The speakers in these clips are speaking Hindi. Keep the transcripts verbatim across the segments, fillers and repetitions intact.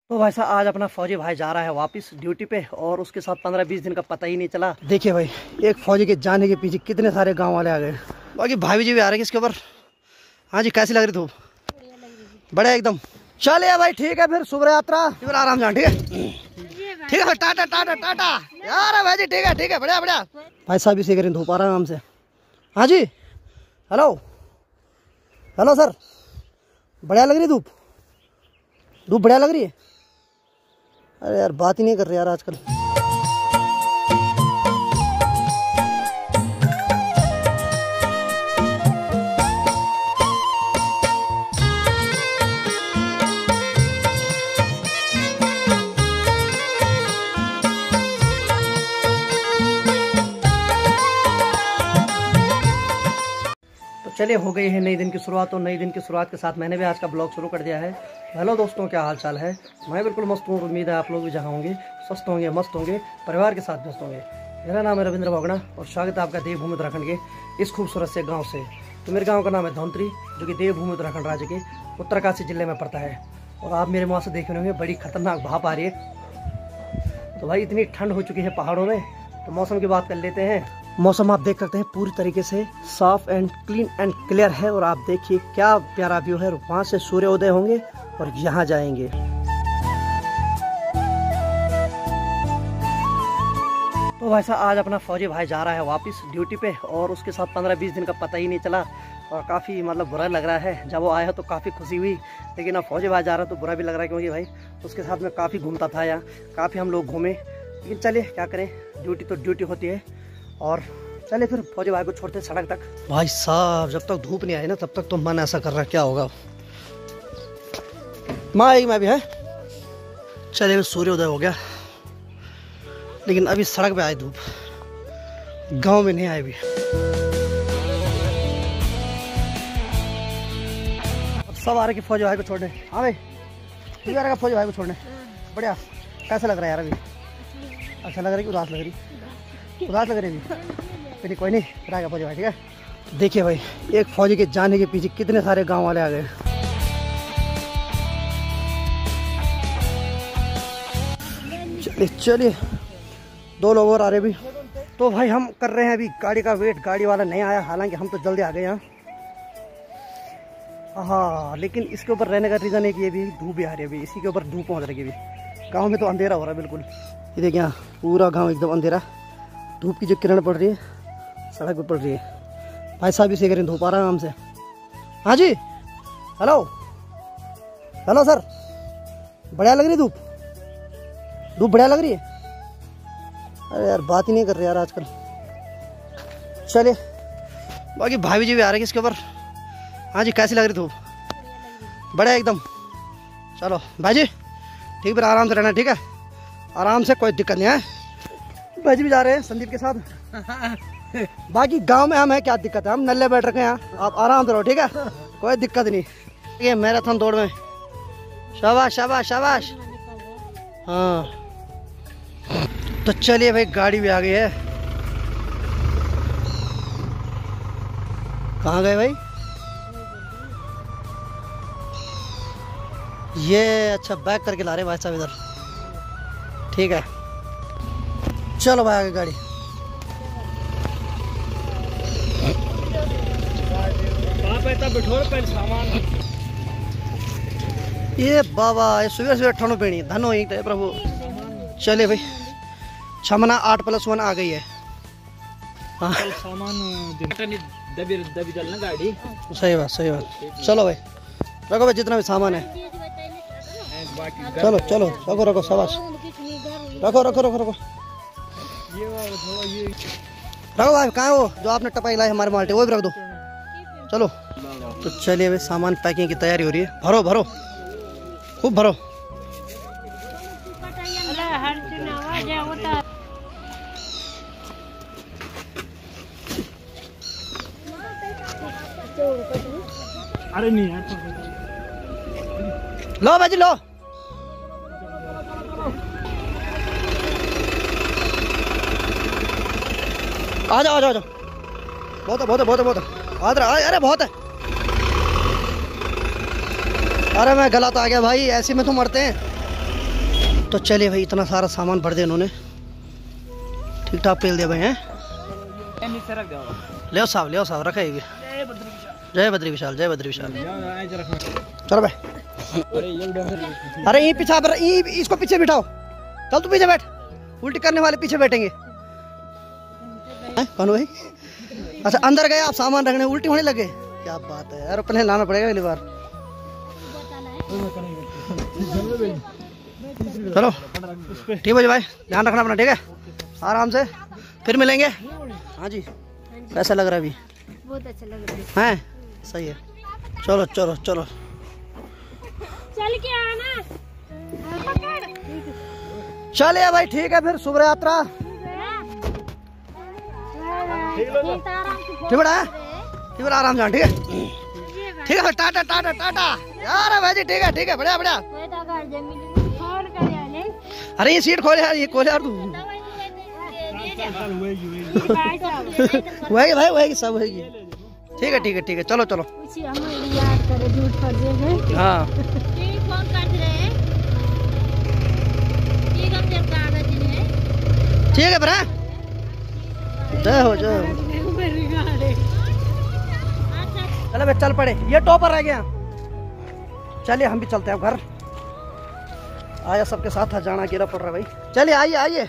तो भाई साहब आज अपना फौजी भाई जा रहा है वापस ड्यूटी पे और उसके साथ पंद्रह बीस दिन का पता ही नहीं चला। देखिए भाई एक फौजी के जाने के पीछे कितने सारे गांव वाले आ गए। बाकी भाभी जी भी आ रहे हैं इसके ऊपर। हाँ जी कैसी लग रही धूप? बढ़िया एकदम। चलिए भाई ठीक है फिर शुभ यात्रा। फिर आराम जान ठीक है ठीक है भाई टाटा टाटा टाटा यार भाई जी ठीक है ठीक है बढ़िया बढ़िया। भाई साहब इसे करें धूप आराम से। हाँ जी हेलो हेलो सर बढ़िया लग रही धूप? धूप बढ़िया लग रही है? अरे यार बात ही नहीं कर रहे यार आजकल। चलिए हो गई है नई दिन की शुरुआत और नई दिन की शुरुआत के साथ मैंने भी आज का ब्लॉग शुरू कर दिया है। हेलो दोस्तों क्या हाल चाल है? मैं बिल्कुल मस्त हूँ। उम्मीद है आप लोग भी जहाँ होंगे स्वस्थ होंगे मस्त होंगे परिवार के साथ व्यस्त होंगे। मेरा नाम है रविंद्र भोगना और स्वागत है आपका देवभूमि उत्तराखंड के इस खूबसूरत से गाँव से। तो मेरे गाँव का नाम है धौंतरी जो कि देवभूमि उत्तराखंड राज्य के उत्तरकाशी जिले में पड़ता है। और आप मेरे वहाँ से देख रहे होंगे बड़ी खतरनाक भाप आ रही है। तो भाई इतनी ठंड हो चुकी है पहाड़ों में। तो मौसम की बात कर लेते हैं। मौसम आप देख सकते हैं पूरी तरीके से साफ एंड क्लीन एंड क्लियर है। और आप देखिए क्या प्यारा व्यू है। वहां से सूर्योदय होंगे और यहाँ जाएंगे। तो भाई साहब आज अपना फौजी भाई जा रहा है वापस ड्यूटी पे और उसके साथ पंद्रह बीस दिन का पता ही नहीं चला। और काफ़ी मतलब बुरा लग रहा है। जब वो आया तो काफ़ी खुशी हुई लेकिन अब फौजी भाई जा रहा है तो बुरा भी लग रहा है क्योंकि भाई उसके साथ में काफ़ी घूमता था यहाँ काफ़ी हम लोग घूमे। लेकिन चलिए क्या करें ड्यूटी तो ड्यूटी होती है। और चले फिर फौजी भाई को छोड़ते सड़क तक। भाई साहब जब तक धूप नहीं आई ना तब तक तो मन ऐसा कर रहा है क्या होगा। माँ आएगी मैं भी है। चले सूर्योदय हो गया लेकिन अभी सड़क पे आई धूप गांव में नहीं आई भी। अब सब आ रहे कि फौजी भाई को छोड़ने। हाँ भाई ठीक है फौजी भाई को छोड़ने। बढ़िया कैसा लग रहा है यार? अभी अच्छा लग रहा है कि उदास लग रही? उदास लग रही फिर कोई नहीं फिर आएगा फौजी भाई ठीक है। देखिए भाई एक फौजी के जाने के पीछे कितने सारे गांव वाले आ गए। चलिए चलिए दो लोग और आ रहे भी। तो भाई हम कर रहे हैं अभी गाड़ी का वेट। गाड़ी वाला नहीं आया हालांकि हम तो जल्दी आ गए यहाँ। हाँ लेकिन इसके ऊपर रहने का रीज़न है कि ये भी धूप भी आ रही है। अभी इसी के ऊपर धूप पहुँच रही है। अभी गाँव में तो अंधेरा हो रहा है बिल्कुल। ये देखिए यहाँ पूरा गाँव एकदम अंधेरा। धूप की जो किरण पड़ रही है सड़क पे पड़ रही है। भाई साहब इसे करें धूप आराम से। हाँ जी हेलो हेलो सर बढ़िया लग रही धूप? धूप बढ़िया लग रही है? अरे यार बात ही नहीं कर रहे यार आजकल। चलिए बाकी भाभी जी भी आ रहे हैं इसके ऊपर। हाँ जी कैसी लग रही धूप? बढ़िया एकदम। चलो भाई जी ठीक फिर आराम से रहना ठीक है। आराम से कोई दिक्कत नहीं है। भाई जी भी जा रहे हैं संदीप के साथ। बाकी गांव में हम है क्या दिक्कत है? हम नल्ले बैठ रखे हैं यहाँ। आप आराम से रहो ठीक है कोई दिक्कत नहीं। ये मैराथन दौड़ में शाबाश शाबाश शाबाश। हाँ तो चलिए भाई गाड़ी भी आ गई है। कहाँ गए भाई? ये अच्छा बैक करके ला रहे भाई साहब इधर ठीक है। चलो भाई आगे गाड़ी। ये बाबा ये सुबह सुबह ठंड पेड़ी धनो ही प्रभु। चले भाई छमना आठ प्लस वन आ गई है। हाँ गाड़ी सही बात सही बात। चलो भाई रखो भाई जितना भी सामान है। चलो चलो रखो रखो शाबाश रखो रखो रखो रखो रखो भाई। कहाँ है वो जो आपने टपाई लाई हमारे माल्टे वो भी रख दो। चलो तो चलिए भाई सामान पैकिंग की तैयारी हो रही है। भरो भरो खूब भरो। अरे नहीं यार लो भाजी लो। आ जाओ आ जाओ आ जाओ। बहुत है बहुत है बहुत है बहुत है। अरे बहुत है। अरे मैं गलत आ गया भाई, ऐसे में तो मरते हैं। तो चलिए भाई, इतना सारा सामान भर दिया इन्होंने, ठीक ठाक पेल दिया भाई हैं। ले साहब ले साहब रखे भी। जय बद्री विशाल, जय बद्री विशाल। चलो भाई, अरे ये पीछा, ये इसको पीछे बिठाओ। चल तू पीछे बैठ, उल्टी करने वाले पीछे बैठेंगे। कौन भाई? अच्छा अंदर गए आप सामान रखने, उल्टी होने लगे। क्या बात है यार, अपने लाना पड़ेगा अगली बार। चलो ठीक है भाई, ध्यान रखना अपना, ठीक है? आराम से, फिर मिलेंगे। हाँ जी, कैसा लग रहा है अभी? बहुत अच्छा लग रहा है। हैं? सही है, चलो चलो चलो चल के आना। चलिए भाई, ठीक है फिर, शुभ यात्रा। ठीक है, ठीक है, आराम जान, ठीक है? ठीक है, टाटा टाटा टाटा यार भाई जी, ठीक है ठीक है, बढ़िया बढ़िया। अरे ये सीट खोले यार, ये खोले यार तू। वही भाई वही सब वही। ठीक है ठीक है ठीक है, चलो चलो। हाँ ठीक है भरा, जय हो जय हो। चलो भाई चल पड़े, ये टॉपर रह गया। चलिए हम भी चलते हैं घर। आया सबके साथ जाना अकेला पड़ रहा है भाई। चलिए आइए आइए।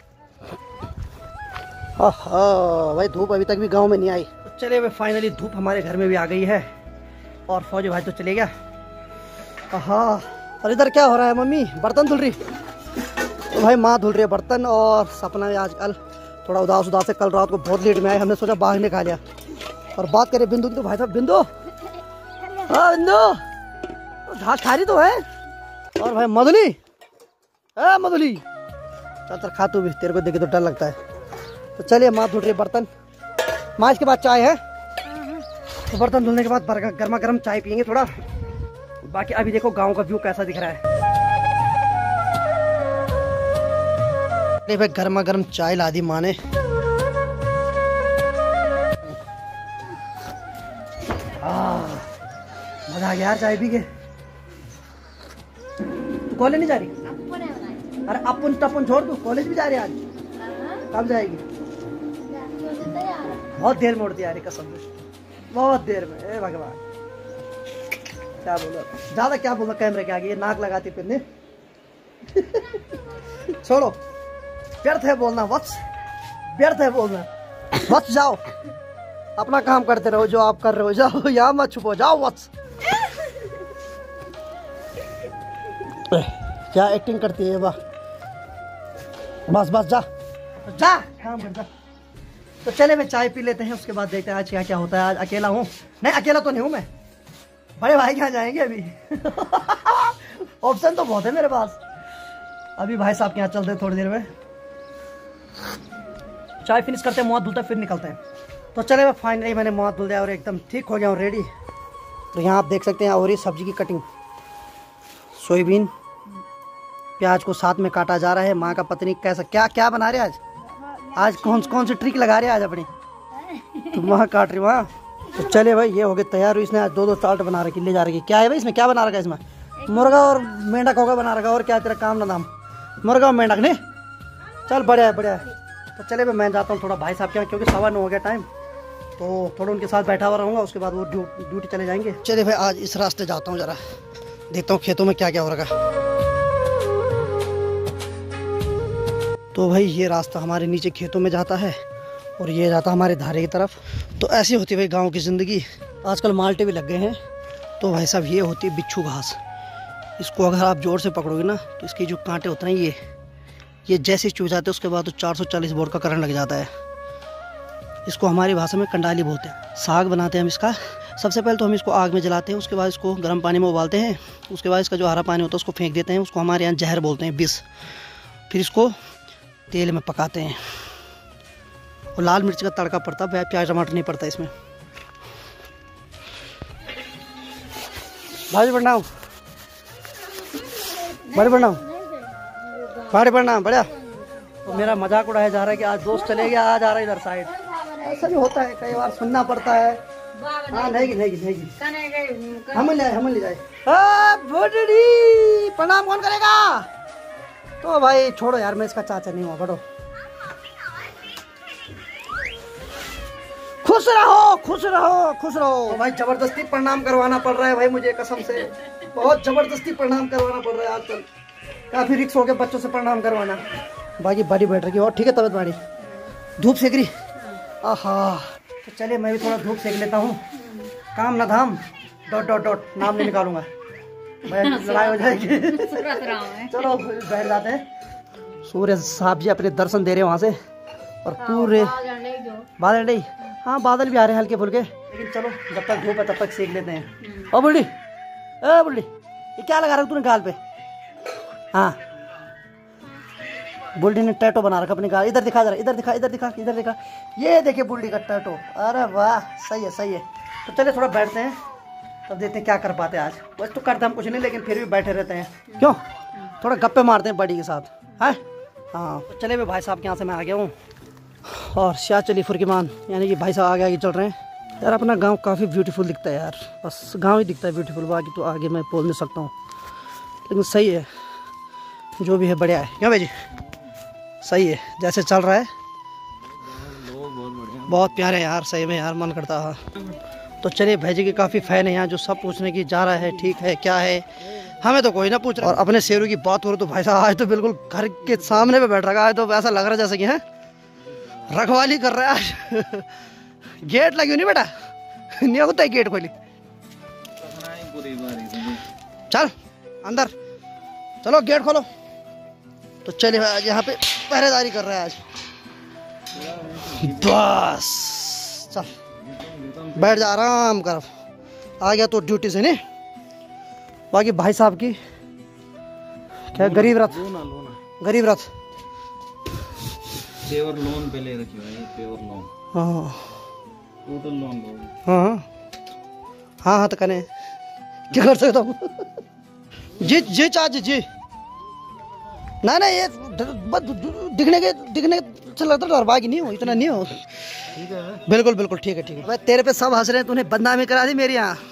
हाँ भाई, धूप अभी तक भी गांव में नहीं आई। चलिए भाई, फाइनली धूप हमारे घर में भी आ गई है और फौजी भाई तो चले गया। हाँ, और इधर क्या हो रहा है? मम्मी बर्तन धुल रही। तो भाई माँ धुल रही है बर्तन, और सपना में आजकल थोड़ा उदास उदास है। कल रात को बहुत लेट में आए, हमने सोचा बाहर निकाल लिया। और बात करें बिंदु की, तो भाई साहब बिंदु, हाँ बिंदु घास खा रही तो है। और भाई मधुली, है मधुली, चल चल खा तू भी, तेरे को देखे तो डर लगता है। तो चलिए, माँ धुल रही है बर्तन। माँ इसके बाद चाय है, तो बर्तन धुलने के बाद गर्मा गर्म चाय पियेंगे थोड़ा। बाकी अभी देखो गांव का व्यू कैसा दिख रहा है। भाई गर्मा गर्म चाय ला दी माँ ने। मजा आ गया यार चाय पी के। कॉलेज नहीं जा रही? अरे अपन टपन छोड़ दो, कॉलेज भी जा रही आज? कब जाएगी? बहुत देर में उड़ती यार, कसम से बहुत देर में। ए भगवान, क्या बोलो ज्यादा, क्या बोलो कैमरे के आगे, ये नाक लगाती फिरने। छोड़ो, व्यर्थ है बोलना वत्स, व्यर्थ है बोलना वत्स। जाओ अपना काम करते रहो, जो आप कर रहे हो। जाओ, यहाँ मत छुपो, जाओ वत्स। क्या एक्टिंग करती है वाह। बस बस जा जा, काम कर जा। तो चले मैं चाय पी लेते हैं, उसके बाद देखते हैं आज क्या क्या होता है। आज अकेला हूँ? नहीं अकेला तो नहीं हूँ मैं, बड़े भाई के यहाँ जाएंगे अभी। ऑप्शन तो बहुत है मेरे पास। अभी भाई साहब के यहाँ चलते हैं थोड़ी देर में, चाय फिनिश करते हैं, मुँह धुलते फिर निकलते हैं। तो चले मैं फाइनली मैंने मुँह धुल दिया और एकदम ठीक हो गया हूँ, रेडी। तो यहाँ आप देख सकते हैं, और ये सब्जी की कटिंग, सोयाबीन प्याज को साथ में काटा जा रहा है। माँ का पत्नी कैसा क्या क्या बना रहे आज? आज कौन कौन सी ट्रिक लगा रहे आज अपनी? तो वहाँ काट रही वहाँ। तो चले भाई, ये हो गए तैयार। इसने आज दो दो चार्ट बना रखी, ले जा रही। क्या है भाई इसमें, क्या बना रखा है इसमें? मुर्गा और मेंढक होगा बना रखा। और क्या तेरा काम ना नाम? मुर्गा और मेंढक ने। चल बढ़िया है बढ़िया है। तो चले भाई, मैं जाता हूँ थोड़ा भाई साहब के यहाँ, क्योंकि सवा नौ हो गया टाइम। तो थोड़ा उनके साथ बैठा हुआ रहूँगा, उसके बाद वो ड्यूटी चले जाएंगे। चलिए भाई, आज इस रास्ते जाता हूँ, जरा देखता हूँ खेतों में क्या क्या हो रखा है। तो भाई ये रास्ता हमारे नीचे खेतों में जाता है और ये जाता हमारे धारे की तरफ। तो ऐसी होती है भाई गांव की ज़िंदगी। आजकल माल्टे भी लग गए हैं। तो भाई साहब ये होती है बिच्छू घास। इसको अगर आप जोर से पकड़ोगे ना, तो इसकी जो कांटे होते हैं ये ये जैसे चूह जाते हैं, उसके बाद तो चार सौ चालीस वोल्ट का करंट लग जाता है। इसको हमारी भाषा में कंडाली बोलते हैं। साग बनाते हैं हम इसका। सबसे पहले तो हम इसको आग में जलाते हैं, उसके बाद इसको गर्म पानी में उबालते हैं, उसके बाद इसका जो हरा पानी होता है उसको फेंक देते हैं। उसको हमारे यहाँ जहर बोलते हैं, विष। फिर इसको तेल में पकाते हैं और लाल मिर्च का तड़का पड़ता है, प्याज टमाटर नहीं पड़ता इसमें। भाजी प्रणाम, बड़े प्रणाम, बड़े प्रणाम, बढ़िया। तो मेरा मजाक उड़ाया जा रहा है कि आज दोस्त चले गया, आज आ रहा है इधर साइड। ऐसा भी होता है, कई बार सुनना पड़ता है। हाँ नहीं नहीं नहीं, हम ले जाए हम ले जाए। प्रणाम कौन करेगा? तो भाई छोड़ो यार, मैं इसका चाचा नहीं हुआ, बढ़ो। खुश रहो खुश रहो खुश रहो। तो भाई जबरदस्ती प्रणाम करवाना पड़ रहा है भाई मुझे, कसम से बहुत जबरदस्ती प्रणाम करवाना पड़ रहा है आजकल। काफी रिक्स हो गया बच्चों से प्रणाम करवाना। बाकी बॉडी बैठ रही और ठीक है, तबियत बाड़ी, धूप सेक रही। आहा, तो चलिए मैं भी थोड़ा धूप सेक लेता हूँ। काम ना धाम डॉट डॉट डॉट, नाम नहीं निकालूंगा भाई, लड़ाई हो जाएगी। चलो बैठ जाते हैं। सूर्य साहब जी अपने दर्शन दे रहे हैं वहाँ से, और पूरे बादल नहीं, हाँ बादल भी आ रहे हैं हल्के फुल्के, लेकिन चलो जब तक धूप है तब तक सेक लेते हैं। ओ बुल्ली, ओ बुल्ली, ये क्या लगा रहा है तूने गाल पे? हाँ, बुल्ली ने टैटो बना रखा अपने गाल। इधर दिखा जरा, इधर दिखा, इधर दिखा, इधर दिखा। ये देखिए बुल्ली का टैटो। अरे वाह, सही है सही है। तो चलिए थोड़ा बैठते हैं, तब देखते हैं क्या कर पाते हैं आज। बस तो करते हम कुछ नहीं, लेकिन फिर भी बैठे रहते हैं। क्यों, थोड़ा गप्पे मारते हैं बड़ी के साथ, है। हाँ तो चले भाई साहब के यहाँ से मैं आ गया हूँ, और शाह चली फुरकीमान, यानी कि भाई साहब आगे आगे चल रहे हैं। यार अपना गांव काफ़ी ब्यूटीफुल दिखता है यार, बस गांव ही दिखता है ब्यूटीफुल, बाकी तो आगे मैं बोल नहीं सकता हूँ, लेकिन सही है जो भी है, बढ़िया है। क्यों भाई जी, सही है जैसे चल रहा है, बहुत प्यारे यार, सही में यार मन करता है। तो चलिए, भाई जी के काफ़ी फ़ैन है यहाँ, जो सब पूछने की जा रहा है ठीक है क्या है, हमें तो कोई ना पूछ रहा। और अपने शेरों की बात करो तो भाई साहब आज तो बिल्कुल घर के सामने पे बैठ रखा है, तो ऐसा लग रहा है जैसे कि है रखवाली कर रहा है आज। गेट लगी नहीं बेटा, नहीं होता है गेट खोली। चल अंदर चलो, गेट खोलो। तो चलिए आज यहाँ पे पहरेदारी कर रहा है आज, बस चल बैठ जा, आराम कर, आ गया तो ड्यूटी से नहीं। बाकी भाई साहब की क्या गरीब रथ, गरीब रथ पेवर लोन पे ले रखी है, पेवर लोन। हाँ टोटल लोन लोन। हाँ हाँ हाँ तो कने क्या कर सकता हूँ। जी जी चाच जी, ना ना ये दिखने के दिखने से लगता है बाकी नहीं हो, इतना नहीं हो। ठीक है, बिल्कुल बिल्कुल ठीक है ठीक है। भाई तेरे पे सब हंस रहे हैं, तूने बदनामी करा दी मेरे यहाँ।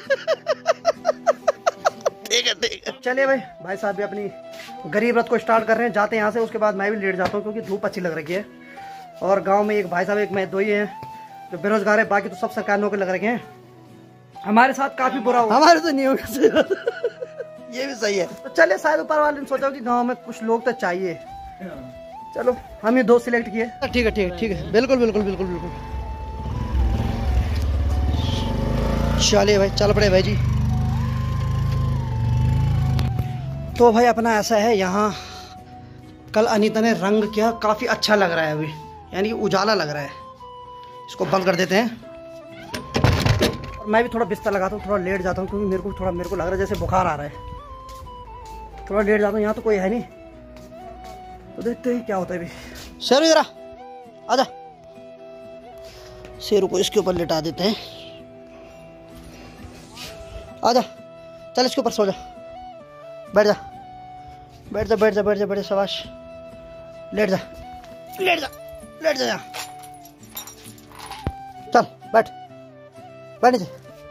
ठीक है ठीक है। चलिए भाई, भाई साहब भी अपनी गरीब रथ को स्टार्ट कर रहे हैं, जाते हैं यहाँ से। उसके बाद मैं भी लेट जाता हूँ क्योंकि धूप अच्छी लग रही है, और गांव में एक भाई साहब एक मैं दो ही हैं जो बेरोजगार है, बाकी तो सब सरकारी नौकरी लग रखे हैं। हमारे साथ काफी बुरा हुआ, हमारे तो नहीं होगा। ये भी सही है। तो चलिए, शायद ऊपर वाले ने सोचा कि गांव में कुछ लोग तो चाहिए, चलो हम ये दो सिलेक्ट किए। ठीक है ठीक है ठीक है, बिल्कुल बिल्कुल बिल्कुल बिल्कुल। चलिए भाई, चल पड़े भाई जी। तो भाई अपना ऐसा है यहाँ, कल अनीता ने रंग किया, काफ़ी अच्छा लग रहा है अभी, यानी कि उजाला लग रहा है। इसको बंद कर देते हैं, और मैं भी थोड़ा बिस्तर लगाता हूँ, थोड़ा लेट जाता हूँ क्योंकि मेरे को थोड़ा मेरे को लग रहा है जैसे बुखार आ रहा है, थोड़ा लेट जाता हूँ। यहाँ तो कोई है नहीं, तो देखते हैं क्या होता है अभी। शेरू जरा आजा, शेरू को इसके ऊपर लेटा देते हैं। आजा चल, इसके ऊपर सो जा, बैठ जा बैठ जा बैठ जा बैठ जा बैठ जा, शाबाश, लेट जा लेट जा लेट जा यहाँ, चल बैठ बैठ नीचे,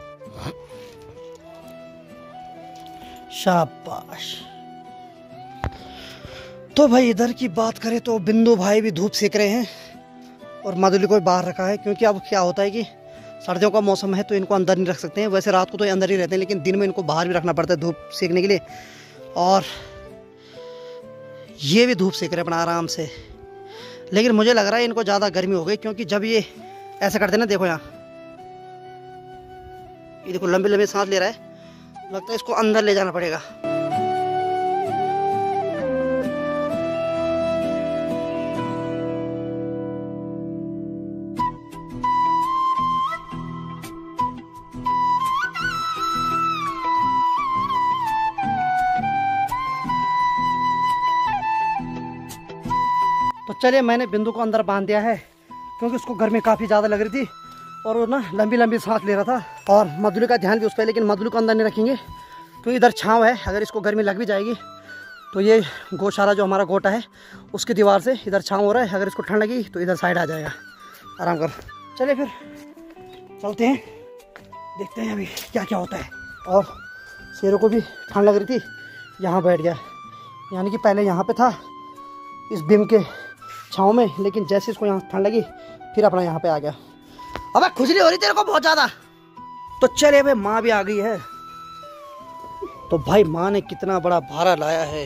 शाबाश। तो भाई इधर की बात करें तो बिंदु भाई भी धूप सेक रहे हैं, और मधुली को भी बाहर रखा है, क्योंकि अब क्या होता है कि सर्दियों का मौसम है तो इनको अंदर नहीं रख सकते हैं। वैसे रात को तो अंदर ही रहते हैं, लेकिन दिन में इनको बाहर भी रखना पड़ता है धूप सेकने के लिए। और ये भी धूप सेक रहे अपना आराम से, लेकिन मुझे लग रहा है इनको ज़्यादा गर्मी हो गई, क्योंकि जब ये ऐसा करते ना, देखो यहाँ, ये देखो लंबे लंबे सांस ले रहा है, लगता है इसको अंदर ले जाना पड़ेगा। तो चलिए, मैंने बिंदु को अंदर बांध दिया है, क्योंकि उसको गर्मी काफ़ी ज़्यादा लग रही थी, और वो ना लंबी लंबी सांस ले रहा था। और मधुली का ध्यान भी उस पर, लेकिन मधुली को अंदर नहीं रखेंगे क्योंकि इधर छाँव है, अगर इसको गर्मी लग भी जाएगी तो ये गौशाला जो हमारा गोटा है उसकी दीवार से इधर छाँव हो रहा है, अगर इसको ठंड लगी तो इधर साइड आ जाएगा, आराम कर। चलिए फिर चलते हैं, देखते हैं अभी क्या क्या होता है। और शेरों को भी ठंड लग रही थी, यहाँ बैठ गया, यानी कि पहले यहाँ पे था इस बिम के छाँव में, लेकिन जैसे इसको यहाँ ठंड लगी फिर अपना यहाँ पे आ गया। अबे खुजली हो रही तेरे को बहुत ज़्यादा। तो चले भाई माँ भी आ गई है। तो भाई माँ ने कितना बड़ा भारा लाया है।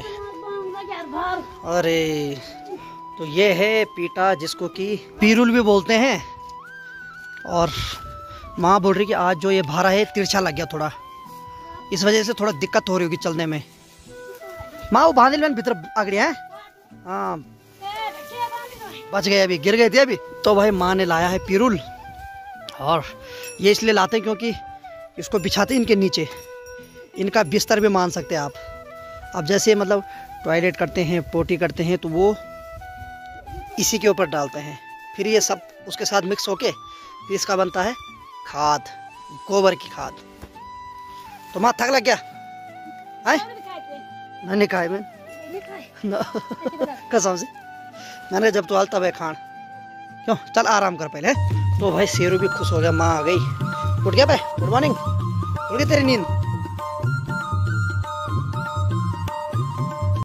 अरे तो ये है पीटा, जिसको कि पीरुल भी बोलते हैं। और माँ बोल रही कि आज जो ये भारा है तिरछा लग गया थोड़ा, इस वजह से थोड़ा दिक्कत हो रही होगी चलने में। माँ वो बांधिल में भीतर आ गई है। हाँ बच गए, अभी गिर गए थे अभी। तो भाई माँ ने लाया है पीरुल, और ये इसलिए लाते हैं क्योंकि इसको बिछाते हैं इनके नीचे, इनका बिस्तर भी मान सकते हैं आप। अब जैसे मतलब टॉयलेट करते हैं, पोटी करते हैं, तो वो इसी के ऊपर डालते हैं। फिर ये सब उसके साथ मिक्स होके फिर इसका बनता है खाद, गोबर की खाद। तो माँ थक लग गया है? नहीं खाए मैं कसम से, मैंने जब तो हाल तब है खान। क्यों चल आराम कर पहले। तो भाई शेरू भी खुश हो गया, माँ आ गई। उठ गया भाई, गुड मॉर्निंग। उठ गई तेरी नींद?